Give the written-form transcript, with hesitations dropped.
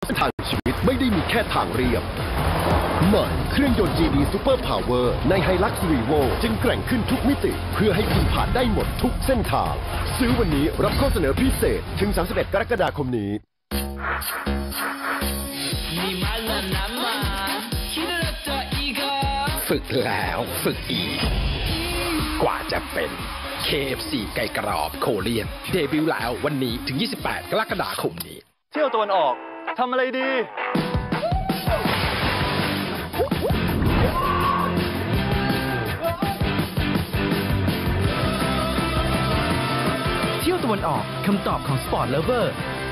ทางชีวิตไม่ได้มีแค่ทางเรียบใหม่เครื่องยนต์ GD Super Power ใน Hilux Revo จึงแกร่งขึ้นทุกมิติเพื่อให้คุณผ่านได้หมดทุกเส้นทางซื้อวันนี้รับข้อเสนอพิเศษถึง31กรกฎาคมนี้ฝึกแล้วฝึกอีกกว่าจะเป็น KFC ไก่กรอบโคเรียนเดบิวต์แล้ววันนี้ถึง28กรกฎาคมนี้เที่ยวตะวันออกทำอะไรดีเที่ยวตะวันออกคำตอบของ Sport Lover